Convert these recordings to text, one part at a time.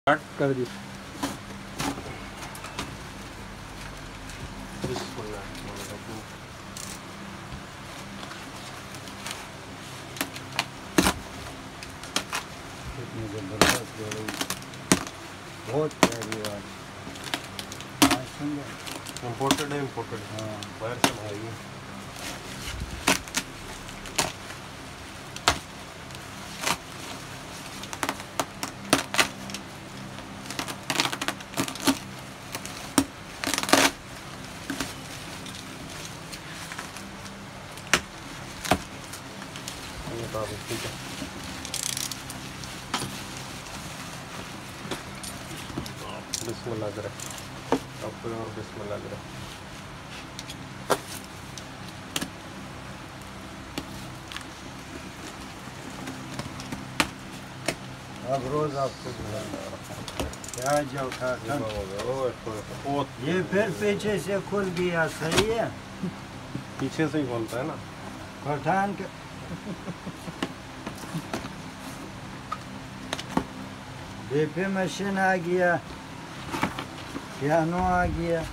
Start कर दी। जबरदस्त जोड़ी, बहुत प्यारी बात। इम्पोर्टेड है, इम्पोर्टेड हाँ, बाहर से मंगाई है। ठीक है, बिस्मिल्लाह करें। अब कोई और बिस्मिल्लाह करें। अब रोज आपको क्या जो था ये फिर पीछे से खुल गया, सही है। पीछे से ही खोलता है ना पठान के। बीपी मशीन आ गया, पियानो आ गया।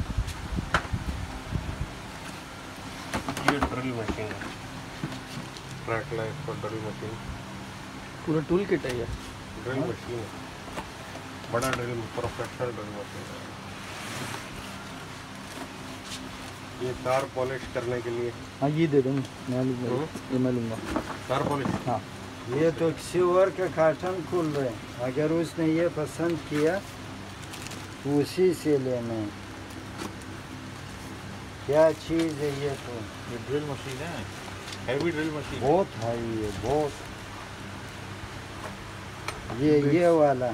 ये ड्रिल मशीन है, ट्रैक लाइट पर ड्रिल मशीन, पूरा टूल किट है ये। ड्रिल मशीन है, बड़ा ड्रिल, प्रोफेशनल ड्रिल मशीन है। ये कार पॉलिश करने के लिए। हाँ ये दे दो, मैं लूँगा, ये मैं लूँगा। कार पॉलिश, हाँ ये तो किसी और का कार्टन खुल रहे हैं। अगर उसने ये पसंद किया तो उसी से लेना है। क्या चीज़ है ये? तो ये ड्रिल मशीन है, हैवी ड्रिल मशीन। बहुत हाई है, बहुत। ये वाला,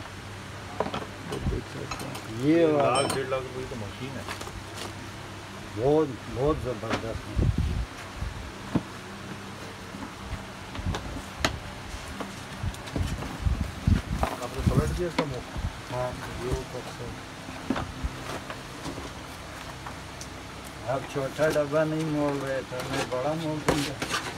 ये वाला लाख 1.5 लाख रुपये की मशीन है। बहुत बहुत ज़बरदस्त है। आपने पलट दिया इसका मुँह? हाँ, ये ऊपर से। अब छोटा डब्बा नहीं मोड़ रहे थे, मैं बड़ा मोड़ दूंगा।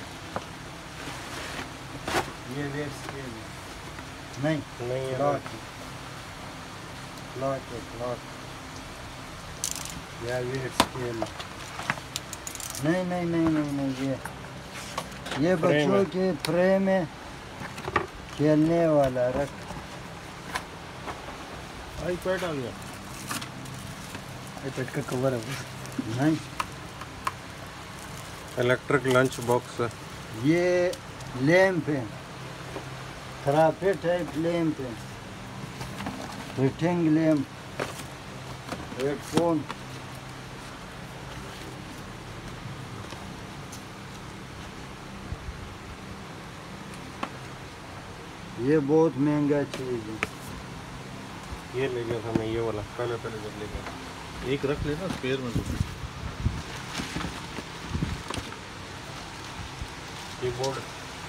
ये वेट स्केल है। नहीं नहीं है, क्लॉथ क्लॉथ है, क्लॉथ या वेट स्केल। नहीं नहीं नहीं नहीं नहीं, ये बच्चों के फ्रेम में खेलने वाला। रख, आईपैड आ गया। आईपैड का कवर है वो। नहीं, इलेक्ट्रिक लंच बॉक्स है। ये लैंप है, थेरापी टाइप लैंप है, हीटिंग लैंप, हेडफोन। ये बहुत महंगा चीज़ है। ये ले गया था मैं, ये वाला पहले जब ले गया। एक रख लेना स्पेयर में। कीबोर्ड,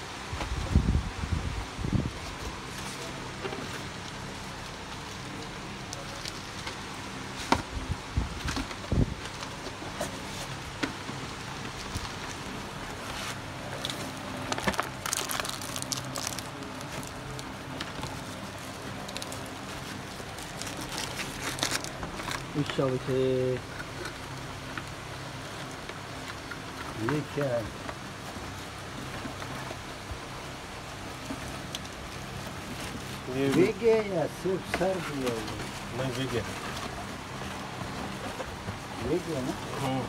ये क्या है? ये भीगे या सिर्फ सर दिया हुआ? नहीं भी गया। भीगे ना।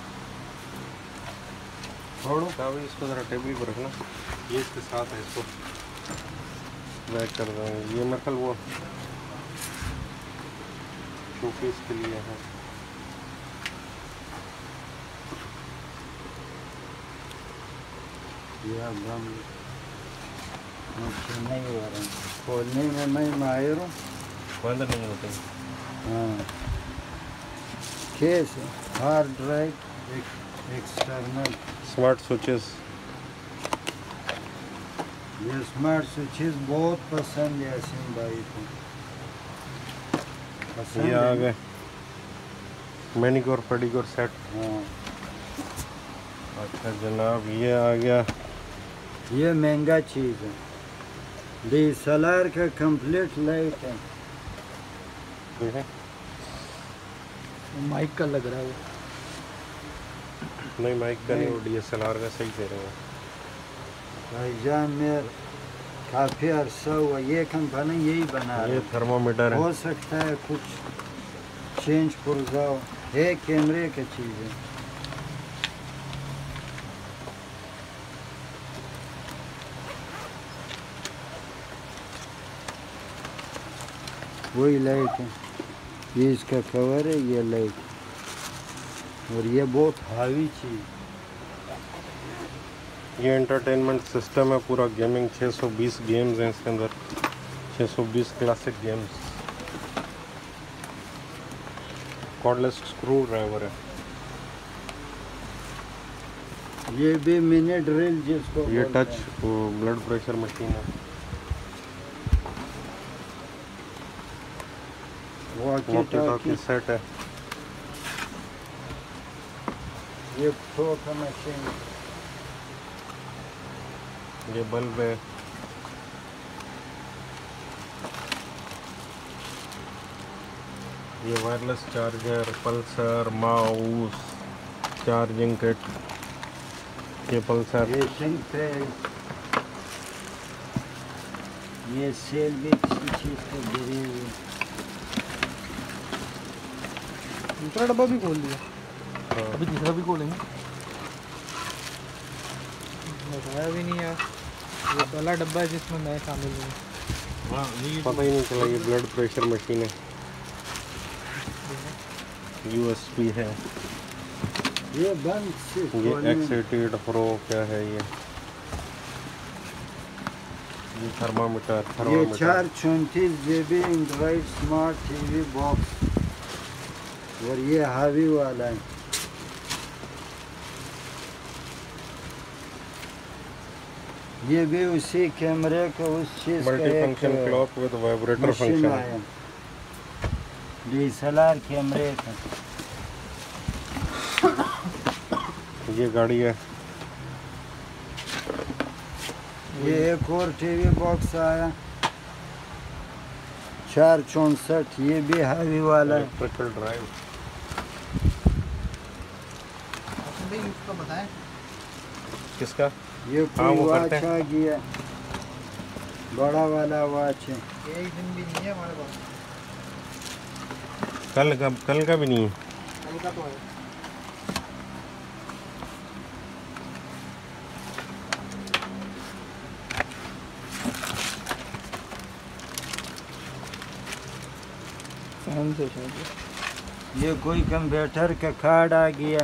छोड़ो काभी, इसको ज़रा टेबल पर रखना। ये इसके साथ है, इसको बैक कर देंगे। ये नकल वो शोपीस के लिए है। या गम मुझसे नहीं हो रहा, खोलने में मैं माहिर हूँ। बंद नहीं होते। हाँ, case hard drive, external. Smart switches, ये स्मार्ट स्विचेस बहुत पसंद है यासीन भाई को। पसंद ये है आ ना? गए मैनिक्योर पेडिक्योर सेट। हाँ, अच्छा जनाब, ये आ गया। ये महंगा चीज़ है। DSLR का कंप्लीट लाइट है। देखें माइक का लग रहा है वो। नहीं माइक का नहीं, वो DSLR का सही कह रहे हैं। भाईजान में काफ़ी अरसा हुआ ये कंपनी यही बना रही ये है। थर्मोमीटर है। हो सकता है कुछ चेंज पुर्जा हो, है कैमरे की चीज़ है। वही लाइट है, ये इसका कवर है, ये लाइट, और ये बहुत हावी चीज़। ये एंटरटेनमेंट सिस्टम है पूरा, गेमिंग 620 गेम्स हैं इसके अंदर, 620 classic games. Cordless screw driver है। ये भी मिनी ड्रिल जिसको ये बोलते टच हैं। ब्लड प्रेशर मशीन है। Walkie walkie talkie, talkie set है। ये फोटो मशीन, ये बल्ब है। ये wireless charger, pulsar, mouse, charging kit. ये पल्सर, ये सिंक पैड, ये सेल भी किसी चीज़ को गिरी हुई। दूसरा डब्बा भी खोल दिया, हाँ। अभी तीसरा भी खोलेंगे। बताया भी नहीं यार, ये पहला डब्बा है जिसमें मैं शामिल हूँ। पता ही नहीं चला। ये ब्लड प्रेशर मशीन है। USB है। ये बंद से ये खोलने- X88 Pro क्या है ये थर्मामीटर। ये 434 GB Android smart TV box, और ये हावी वाला है। ये भी उसी कैमरे का उस चीज़ का मल्टी फंक्शन एक clock with vibrator machine function. आया, DSLR कैमरे का। ये गाड़ी है। ये एक और टीवी बॉक्स आया 464, ये भी हावी वाला है। Electrical drive. भाई उसका बताएं। किसका? ये हाँ, कोई वो वॉच करते हैं। आ गया, बड़ा वाला वॉच है। एक दिन भी नहीं है हमारे पास, कल का भी नहीं है। कल का तो है। फैन से शायद ये कोई कंप्यूटर का कार्ड आ गया।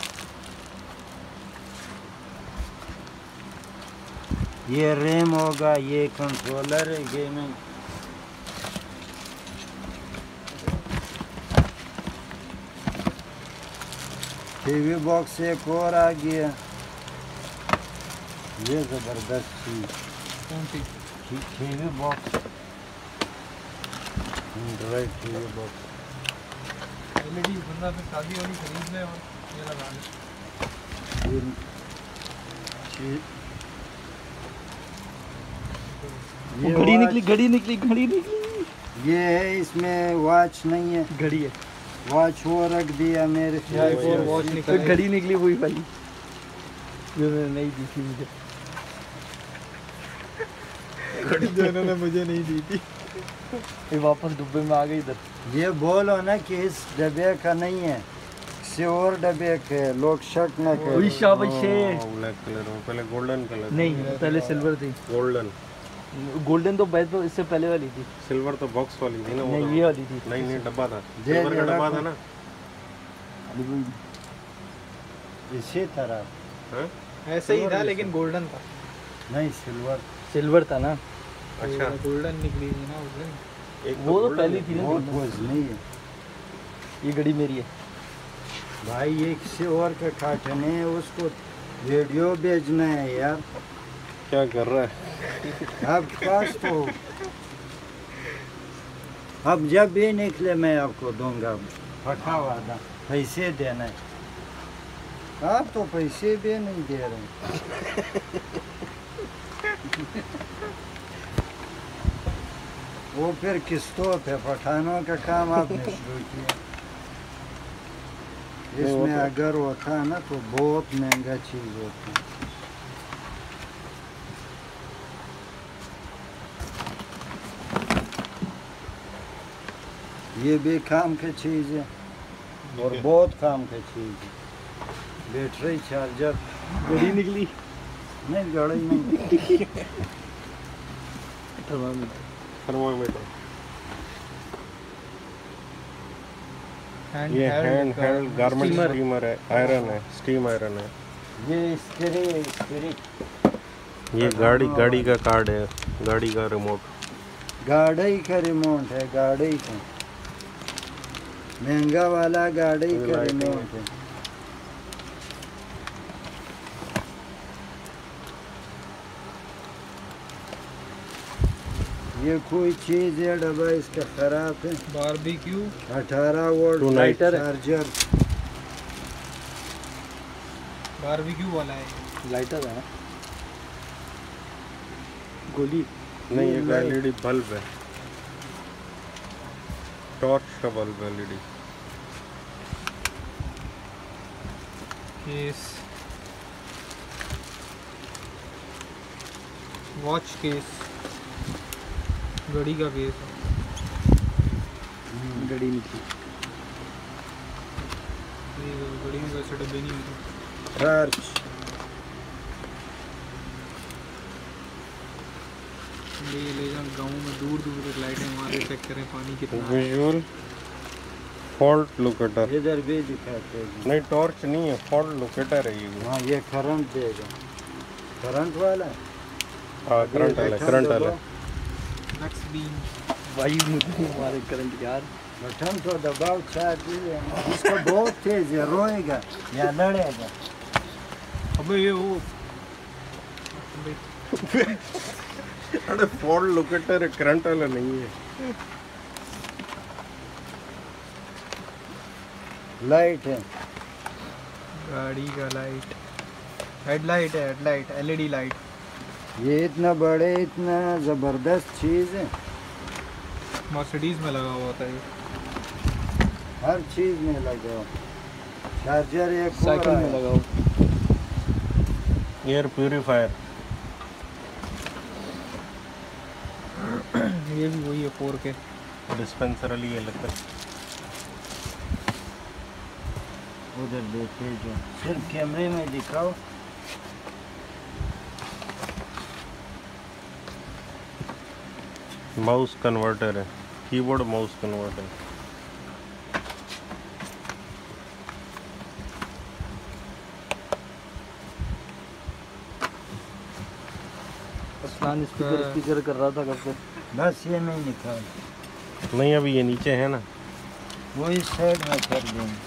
ये रैम होगा, ये कंट्रोलर है गेमिंग। टीवी बॉक्स एक और आ गया। ये जबरदस्त चीज, कौन सी? TV box, Android TV box. LED बंदा फिर शादी वाली खरीद ले और ये लगा ले। ये चीज- ये घड़ी watch- निकली, घड़ी निकली, घड़ी निकली। ये है, इसमें वॉच नहीं है। घड़ी है, वॉच वो रख दिया मेरे ख्याल ये से। और वॉच निकली, घड़ी निकली वही वाली जो मैंने नहीं दी थी मुझे। घड़ी जो इन्होंने मुझे नहीं दी थी, ये वापस डब्बे में आ गई इधर। ये बोलो ना कि इस डब्बे का नहीं है, किसी और डब्बे के, लोग शक न वही करें। शाबाश है। ब्लैक कलर में, पहले गोल्डन कलर। नहीं, पहले सिल्वर थी। गोल्डन। गोल्डन तो बैद तो इससे पहले वाली थी। सिल्वर तो बॉक्स वाली थी ना वो। नहीं, तो- ये वाली थी। नहीं नहीं डब्बा था, दे सिल्वर का दे डब्बा रखो। था ना। इसी तरह हाँ? ऐसे ही था लेकिन गोल्डन था। नहीं, सिल्वर सिल्वर था ना, अच्छा गोल्डन निकली थी ना उस दिन। एक वो तो golden पहली थी ना। बहुत वजनी है ये घड़ी मेरी है। भाई। ये किसी और का काटने है, उसको वीडियो भेजना है यार। क्या कर रहा है? आपके पास तो अब जब भी निकले मैं आपको दूंगा, पक्का वादा। पैसे देना है। आप तो पैसे भी नहीं दे रहे। वो फिर किस्तों पे पठानों का काम आपने शुरू किया। इसमें अगर होता ना तो बहुत महंगा चीज़ होती। ये भी काम की चीज़ है और बहुत काम की चीज़ है। बैटरी चार्जर घड़ी निकली नहीं, गाड़ी नहीं। थर्मामीटर। हैंड ये हैंड हेल्ड गारमेंट स्टीमर है, आयरन है, स्टीम आयरन है। ये स्त्री ये गाड़ी का कार्ड है, गाड़ी का रिमोट। गाड़ी का रिमोट है, गाड़ी का महंगा वाला गाड़ी का रिमोट है। ये कोई चीज़ है, डब्बा इसका खराब है। बारबेक्यू 18 वोल्ट लाइटर है। चार्जर। बारबेक्यू वाला है, लाइटर है। गोली नहीं, ये एलईडी बल्ब है, टॉर्च का बल्ब है एलईडी। केस, वॉच केस, घड़ी का केस है। घड़ी निकली। घड़ी में वैसे डब्बे नहीं होते। टॉर्च ये ले जाओ गाँव में, दूर दूर तक लाइटें हमारे चेक करें पानी कितना है। Visual fault locator. इधर भी दिखाते हैं। नहीं, टॉर्च नहीं है, फॉल्ट लोकेटर है ये। हाँ, ये करंट देगा। करंट वाला हाँ, करंट वाला, करंट वाला। नेक्स्ट बीम, वायु मुझे हमारे करंट यार। बटन तो दबाव चार्ज है। इसका बहुत तेज है, रोएगा या लड़ेगा। अबे ये वो अरे फॉल्ट लोकेटर है, करंट वाला नहीं है। लाइट है, गाड़ी का लाइट, हेडलाइट है, हेडलाइट एलईडी लाइट। ये इतना बड़े, इतना ज़बरदस्त चीज़ है। मर्सिडीज में लगा हुआ था ये। हर चीज़ में लगा हो। चार्जर एक साइकिल में लगा हुआ। Air purifier. ये भी वही है 4K। डिस्पेंसर वाली ये लगता है। उधर देखिए, जो सिर्फ कैमरे में दिखाओ। माउस कन्वर्टर है, कीबोर्ड माउस कन्वर्टर। असलान स्पीकर कर रहा था कब से। बस ये नहीं निकाल, नहीं, अभी ये नीचे है ना। वो इस साइड में कर देंगे।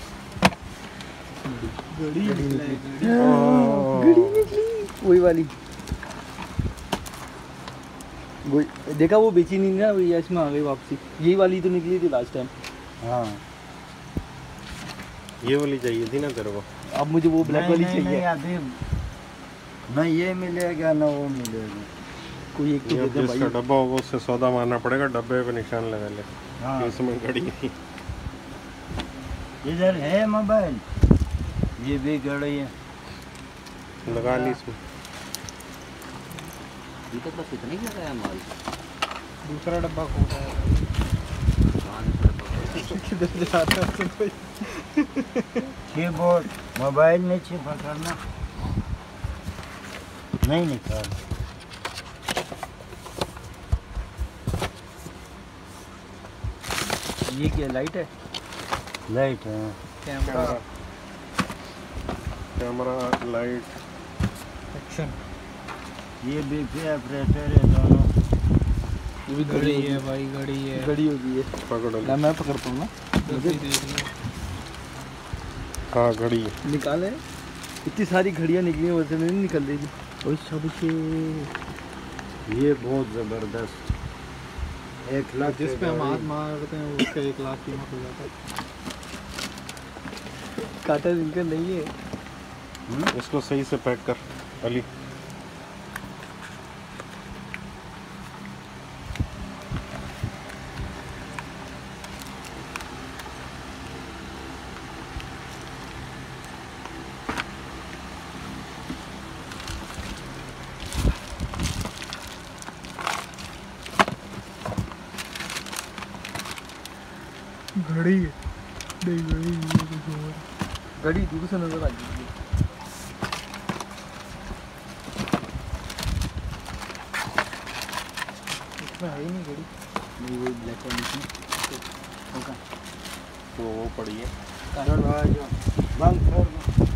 घड़ी निकली, वही वाली देखा, वो बेची नहीं ना, ये इसमें आ गई वापसी। यही वाली तो निकली थी लास्ट टाइम। हाँ, ये वाली चाहिए थी ना तेरे को। अब मुझे वो ब्लैक वाली नहीं, चाहिए। अभी न ये मिलेगा न वो मिलेगा। कोई एक तो ये दे दे जिसका भाई। डब्बा होगा उससे सौदा मारना पड़ेगा, डब्बे पे निशान लगा ले। हाँ, इसमें घड़ी नहीं। इधर है मोबाइल, ये भी घड़ी है। लगा ली इसमें। ये तो बस इतना ही लगाया माल। दूसरा डब्बा खोला है। किधर जा रहा है कोई? कीबोर्ड, मोबाइल नीचे पकड़ना, नहीं निकाल। ये क्या लाइट है? लाइट है। Camera, camera, light. एक्शन। ये बीपी ऑपरेटर है दोनों। ये भी घड़ी है भाई, घड़ी है। घड़ी होगी ये। पकड़ो। ना मैं पकड़ता हूँ ना। मुझे देख लो। हाँ, घड़ी। निकाले इतनी सारी घड़ियाँ निकली हैं, वैसे नहीं निकल रही। ओए शाबाश। ये बहुत ज़बरदस्त। 1 लाख जिस पे हम की हाथ घड़ी। मारते हैं उसका 1 लाख कीमत हो जाता है। काटा इनका नहीं है। इसको सही से पैक कर अली। घड़ी है नहीं घड़ी ये कुछ और गाड़ी दूर से नजर आ रही है। इसमें है ही नहीं घड़ी नहीं वो ब्लैक वाली थी होगा वो पड़ी है चल भाई जो बंद कर दो।